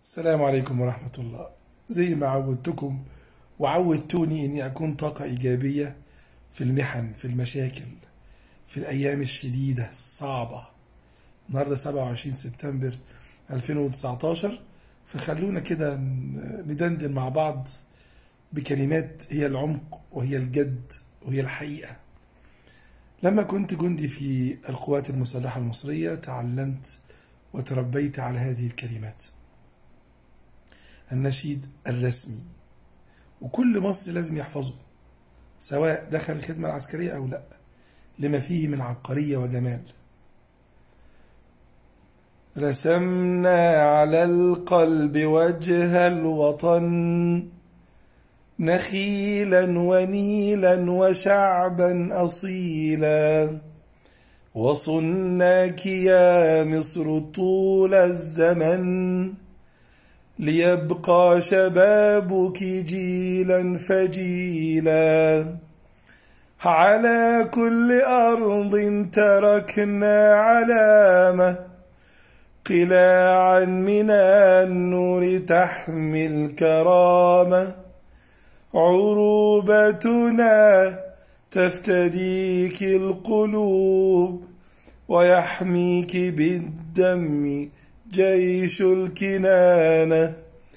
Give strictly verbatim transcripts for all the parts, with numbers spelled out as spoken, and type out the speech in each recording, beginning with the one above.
السلام عليكم ورحمة الله. زي ما عودتكم وعودتوني إني أكون طاقة إيجابية في المحن، في المشاكل، في الأيام الشديدة الصعبة. النهاردة سبعة وعشرين سبتمبر ألفين وتسعتاشر، فخلونا كده ندندن مع بعض بكلمات هي العمق وهي الجد وهي الحقيقة. لما كنت جندي في القوات المسلحة المصرية تعلمت وتربيت على هذه الكلمات: النشيد الرسمي، وكل مصري لازم يحفظه سواء دخل الخدمة العسكرية أو لا، لما فيه من عبقرية وجمال. رسمنا على القلب وجه الوطن، نخيلا ونيلا وشعبا أصيلا، وصناك يا مصر طول الزمن، ليبقى شبابك جيلا فجيلا. على كل أرض تركنا علامة، قلاعا من النور تحمي الكرامة، عروبتنا تفتديك القلوب، ويحميك بالدم جيش الكنانة،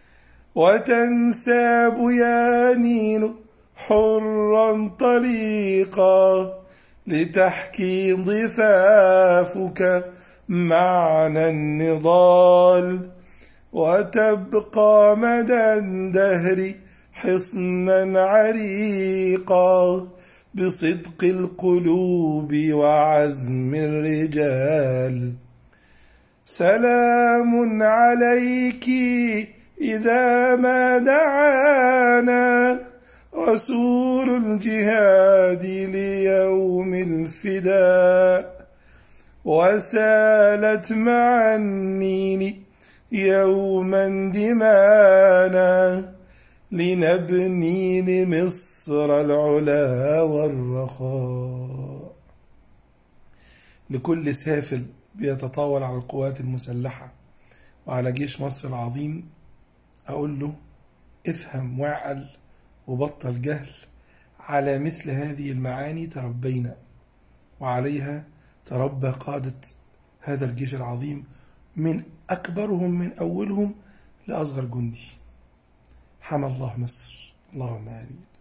وتنساب يا نيل حرا طليقا، لتحكي ضفافك معنى النضال، وتبقى مدى الدهر حصنا عريقا، بصدق القلوب وعزم الرجال. سلام عليك إذا ما دعانا رسول الجهاد ليوم الفداء، وسالت مع النيل يوما دمانا، لنبني لمصر العلا والرخاء. لكل سافل بيتطاول على القوات المسلحة وعلى جيش مصر العظيم أقول له: افهم واعقل وبطل جهل. على مثل هذه المعاني تربينا، وعليها تربى قادة هذا الجيش العظيم، من أكبرهم من أولهم لأصغر جندي. حمى الله مصر، اللهم آمين.